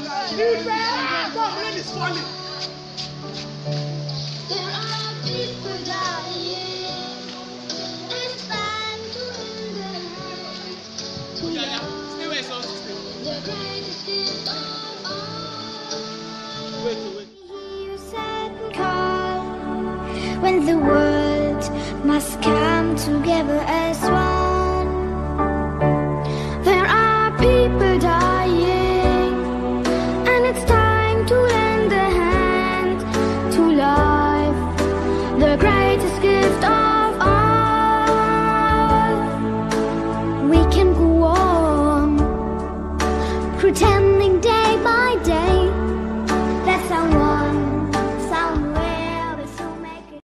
Come, rain is falling. There are people dying. It's time to end them. Yeah. Stay where it's supposed to stay. The greatest gift of all. Wait. You said call when the world